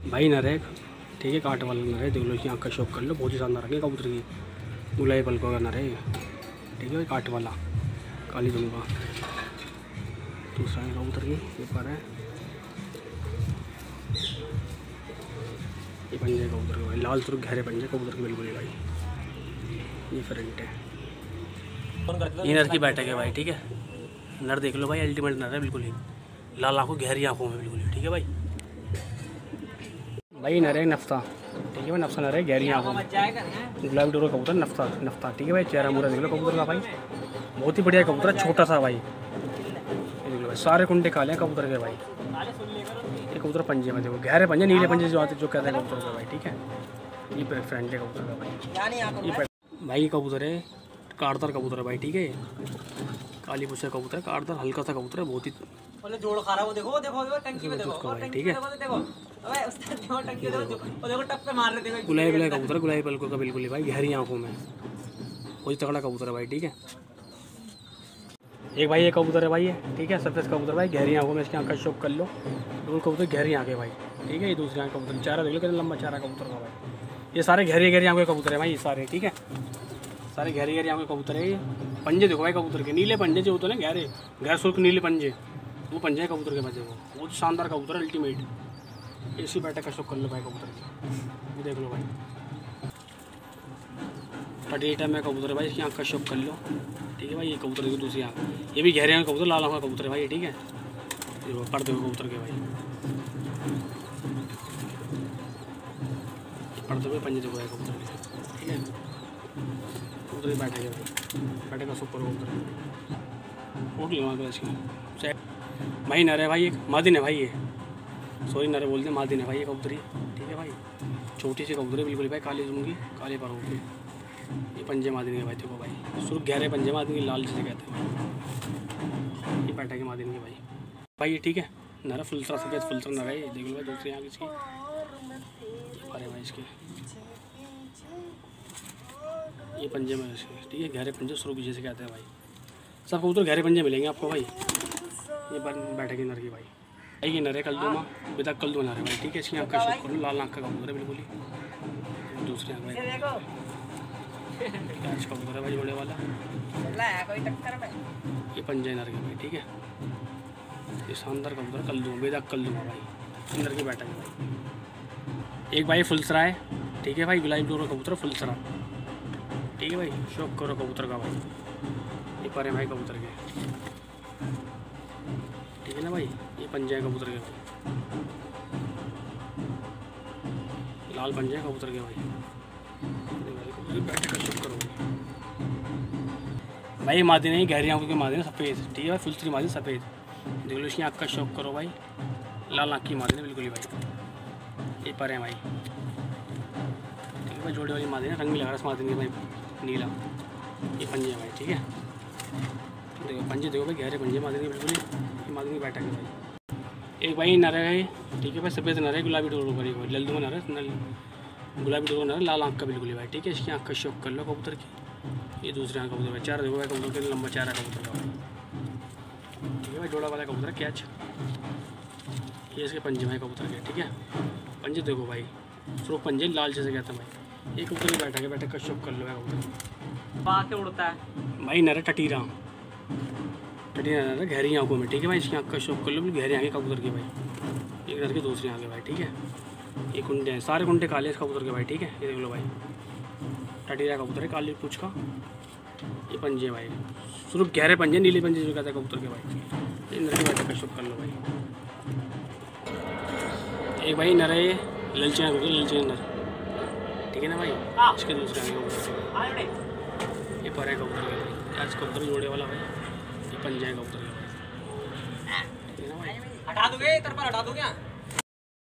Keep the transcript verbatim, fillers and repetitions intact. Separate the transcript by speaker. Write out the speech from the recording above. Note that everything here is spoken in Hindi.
Speaker 1: भाई नर है, ठीक है, काट वाला नर है, देख लो इसकी आँख का शौक कर लो, बहुत ही शानदार है कबूतर की, गुलाबी पलकों का नर है, ठीक है भाई, काट वाला काली दुम का। दूसरा है कबूतर की, ये पर है, ये पंजे कबूतर के भाई, लाल सुर्ख गहरे पंजे कबूतर के बिल्कुल ही भाई, ये फ्रंट है, ये नर की बैठक है भाई, ठीक है, नर देख लो भाई, अल्टीमेट नर है बिल्कुल ही, लाल आँखों गहरी आँखों में बिल्कुल ही, ठीक है भाई। भाई नर है नफ्ता, ठीक है भाई, नफ्सा नर है गहरी आँखों में, गुलाबी डोर कबूतर नफ्ता नफ्ता, ठीक है भाई, चेहरा मुरा देख लो कबूतर का भाई, बहुत ही बढ़िया कबूतर है, छोटा सा भाई, ये देख लो भाई, सारे कुंडे काले हैं कबूतर के भाई, ये कबूतर पंजे में देखो, गहरे पंजे, नीले पंजे जो आते जो कहते हैं कबूतर का भाई, ठीक है, ये फ्रंट है कबूतर का भाई, ये भाई कबूतर है कारदार कबूतर है भाई, ठीक है, काली पुछा कबूतर है, कारदार हल्का सा कबूतर है, बहुत ही
Speaker 2: जोड़ खा रहा है वो, देखो देखो देखो टंकी में देखो,
Speaker 1: ठीक है,
Speaker 2: अबे उस्ताद देखो टंकी देखो, वो देखो टप पे मार रहे देखो,
Speaker 1: गुलाबी गुलाबी कबूतर, गुलाबी पलकों का बिल्कुल ही भाई, गहरी आंखों में, बहुत ही तगड़ा कबूतर है भाई, ठीक है। एक भाई ये कबूतर है भाई, ये ठीक है, सफेद कबूतर भाई, गहरी आंखों में, इसकी आँख का शौक कर लो, बिल्कुल कबूतर गहरी आँखें भाई, ठीक है, ये दूसरी आँख कबूतर, चारा देख लो कितना लंबा चारा कबूतर का भाई, ये सारे गहरी गहरी आँखों के कबूतर है भाई, ये सारे, ठीक है, सारे गहरी गहरी आँखों के कबूतर है। ये पंजे देखो भाई कबूतर के, नीले पंजे जो होते हैं ना, गहरे गैर सुर्ख नीले पंजे, वो पंजे है कबूतर के बचे, वो बहुत शानदार कबूतर है, अल्टीमेट, इसी बैठक का शौक कर लो भाई कबूतर की, ये देख लो भाई, पटेटा में कबूतर है भाई, इसकी आँख का शौक कर लो, ठीक है भाई, ये कबूतर की दूसरी आँख, ये भी गहरे आँख कबूतर, लाल आँख का कबूतर है भाई, ठीक है, ये पर्दे हुए कबूतर के भाई, पर्दे हुए पंजे देखो भाई कबूतर के, ठीक है, कबूतर की बैठक है भाई, बैठक का सुपर कबूतर ओके वहाँ इसकी भाई, नर है भाई, एक मादिन है भाई, ये सॉरी नर बोलते हैं, मादिन है भाई ये कबूतरी, ठीक है भाई, छोटी सी कबूतरी बिल्कुल भाई, काली जुमगी काले पर होगी, ये पंजे मादिन के भाई, देखो भाई, सुर्ख गहरे पंजे मादिन की, लाल जिसे कहते हैं, ये बैठा के मादिन के भाई भाई, ये ठीक है, नर फुलसरा सफेद फुलसरा नर है, ये देख लो भाई, दूसरी आँख इसकी, अरे भाई इसके ये पंजे में इसके, ठीक है, गहरे पंजे सुर्ख जिसे कहते हैं भाई, सब कबूतर गहरे पंजे मिलेंगे आपको भाई, ये बैठेगी नर की भाई, ये नर है कलदुमा, बेटा कलदुमा नर है भाई, ठीक है, इसकी आँख का शौक करो, लाल आँख का कबूतर है बिल्कुल ही, दूसरी आँख भाई कबूतर है भाई, बड़े वाला, ये पंजे नर के भाई, ठीक है, ये शानदार कबूतर कलदुमा, बेटा कलदुमा भाई, नर की बैठा है भाई। एक भाई फुलसरा है, ठीक है भाई, गुलाबी डोर कबूतर फुलसरा, ठीक है भाई, शौक करो कबूतर का भाई, ये पर है भाई कबूतर के, ठीक है ना भाई, ये पंजे हैं कबूतर के भाई, लाल पंजे हैं कबूतर के भाई, बैठे का शौक करो भाई, ये मादी नहीं गहरी आँखों की मादी है सफ़ेद, ठीक है भाई, फुलसरी मादी सफ़ेद, देख लो इसकी आँख का शौक करो भाई, लाल आँख की मादी है बिल्कुल ही भाई, ये पर है भाई, ठीक है भाई, जोड़े वाली मादी है, रंग भी लगा रहा है इस मादी के भाई, नीला, ये पंजे हैं भाई, ठीक है, देखो पंजे देखो भाई, गहरे पंजे मादनी बिल्कुल ही, मादनी बैठा है भाई। एक भाई नर है, ठीक है भाई, सफ़ेद नर है, गुलाबी डोर करी भाई, ललदुमा नर है, गुलाबी डोर नर है, लाल आँख का बिल्कुल ही भाई, ठीक है, इसकी आँख का शौक कर लो कबूतर की, ये दूसरी आँख कबूतर भाई, चार देखो भाई कबूतर के, लंबा चारा कबूतर का भाई, ठीक है भाई, जोड़ा वाला कबूतर कैच, ये इसके पंजे भाई कबूतर के, ठीक है, पंजे देखो भाई, सुर्ख पंजे लाल जैसे कहते हैं भाई, ये कबूतर ही बैठा के बैठे का शौक कर लो भाई कबूतर,
Speaker 2: उड़ता है
Speaker 1: भाई नर है टटीरा, टटीरा नर है गहरी आँखों में, ठीक है भाई, इसकी आँख का शौक कर लो, गहरी आँखें कबूतर की भाई, एक नर की दूसरी आँखें भाई, ठीक है, ये कुंडे हैं, सारे कुंडे काले इस कबूतर के भाई, ठीक है, ये देख लो भाई, टटीरा कबूतर है, काली पूछ का, ये पंजे भाई, सिर्फ गहरे पंजे, नीले पंजे जो कहते हैं कबूतर के भाई, ये नर की बैठक का शौक कर लो भाई। एक भाई नर है, ललचना कबूतर, ललचना नर, ठीक है ना भाई, इसके दूसरे आँखें कबूतर, ये पर है कबूतर के भाई, आज कबूतर जोड़े वाला भाई, ये पंजे हैं कबूतर के भाई, ठीक है ना भाई,
Speaker 2: हटा दोगे इधर पर, हटा दो क्या?